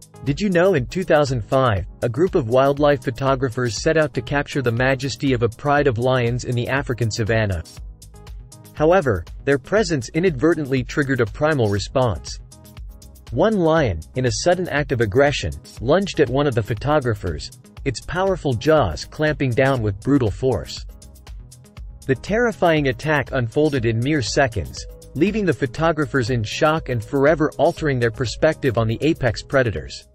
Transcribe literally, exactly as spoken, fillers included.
Did you know in two thousand five, a group of wildlife photographers set out to capture the majesty of a pride of lions in the African savannah? However, their presence inadvertently triggered a primal response. One lion, in a sudden act of aggression, lunged at one of the photographers, its powerful jaws clamping down with brutal force. The terrifying attack unfolded in mere seconds, leaving the photographers in shock and forever altering their perspective on the apex predators.